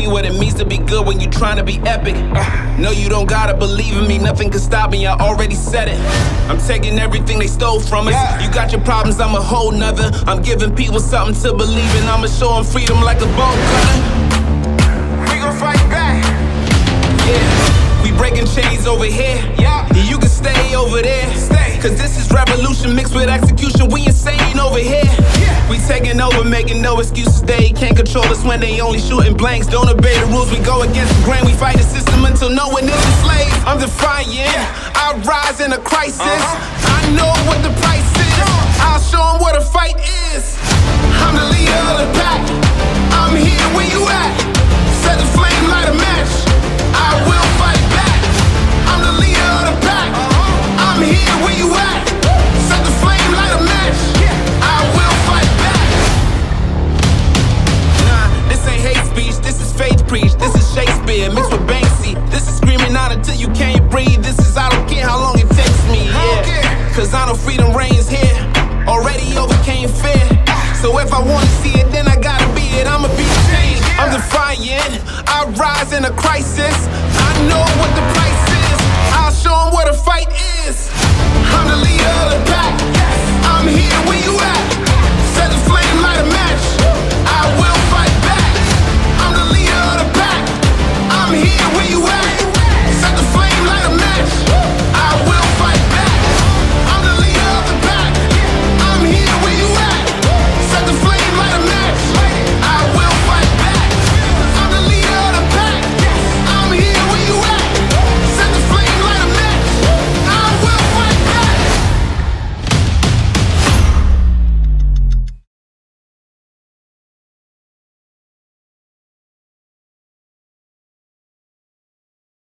me what it means to be good when you trying to be epic. No, you don't gotta believe in me, nothing can stop me, I already said it. I'm taking everything they stole from us. You got your problems, I'm a whole nother. I'm giving people something to believe in. I'ma show them freedom like a bolt cutter. We gon' fight back. Yeah, we breaking chains over here. Yeah, you can stay over there. Cause this is revolution mixed with execution. We insane over here. We taking over, making no excuses. They can't control us when they only shooting blanks. Don't obey the rules, we go against the grain. We fight the system until no one is a slave. I'm defiant, I rise in a crisis. I know what the price is. I'll show them what a fight is. I'm the leader of the pack. I'm here where you at. Set the flame, light a match. I will fight back. I'm the leader of the pack. I'm here where you at. Set the flame, light a match. I will fight back. Nah, this ain't hate speech, this is faith preach. This is Shakespeare mixed with Banksy. This is screaming out until you can't breathe. This is I don't care how long it takes me, Cause I know freedom reigns here. Already overcame fear. So if I wanna see it, then I gotta be it. I'ma be changed. I'm defiant, I rise in a crisis. I know what the